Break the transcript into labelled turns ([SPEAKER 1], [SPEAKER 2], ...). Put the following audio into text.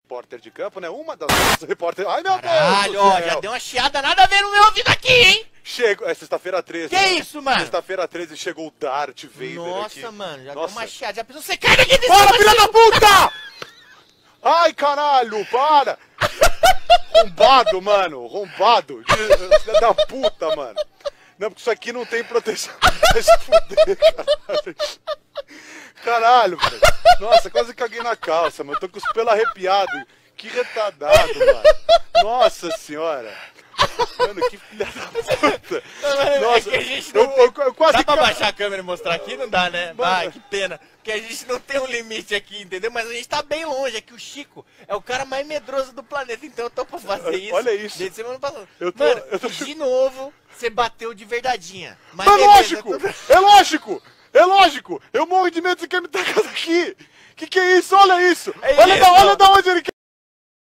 [SPEAKER 1] repórter de campo, né? Uma das nossas repórteres... Ai, meu
[SPEAKER 2] Caralho,
[SPEAKER 1] Deus do
[SPEAKER 2] ó,
[SPEAKER 1] céu.
[SPEAKER 2] já deu uma chiada nada a ver no meu ouvido aqui, hein?
[SPEAKER 1] Chegou... É sexta-feira 13.
[SPEAKER 2] Que isso, mano?
[SPEAKER 1] Sexta-feira 13 chegou o Darth Vader
[SPEAKER 2] Nossa,
[SPEAKER 1] aqui.
[SPEAKER 2] mano, já
[SPEAKER 1] Nossa.
[SPEAKER 2] deu uma chiada. Já pensou, você cai daqui de
[SPEAKER 1] Para,
[SPEAKER 2] cima,
[SPEAKER 1] filha
[SPEAKER 2] assim?
[SPEAKER 1] da puta! Ai, caralho, para! Rombado, mano, rombado. Filha da puta, mano. Não, porque isso aqui não tem proteção. Vai se fuder, caralho. Caralho, velho. Nossa, quase caguei na calça, mano. Tô com os pelos arrepiados. Que retardado, mano. Nossa senhora. Mano, que filha da puta. Nossa,
[SPEAKER 2] é que a gente não
[SPEAKER 1] eu quase
[SPEAKER 2] dá pra
[SPEAKER 1] ca-
[SPEAKER 2] baixar a câmera e mostrar aqui? Não dá, né?
[SPEAKER 1] Mano.
[SPEAKER 2] Ai, que pena. Porque a gente não tem um limite aqui, entendeu? Mas a gente tá bem longe. É que o Chico é o cara mais medroso do planeta. Então eu tô pra fazer isso.
[SPEAKER 1] Olha isso.
[SPEAKER 2] Desde semana passada.
[SPEAKER 1] Eu tô-
[SPEAKER 2] Mano,
[SPEAKER 1] eu tô-
[SPEAKER 2] de novo, você bateu de verdadeinha. Mas
[SPEAKER 1] Mas
[SPEAKER 2] beleza,
[SPEAKER 1] lógico!
[SPEAKER 2] tudo-
[SPEAKER 1] É lógico! É lógico! Eu morro de medo de você quer me tacar daqui! Que é isso? Olha isso!
[SPEAKER 2] É
[SPEAKER 1] Olha
[SPEAKER 2] isso.
[SPEAKER 1] da onde ele quer.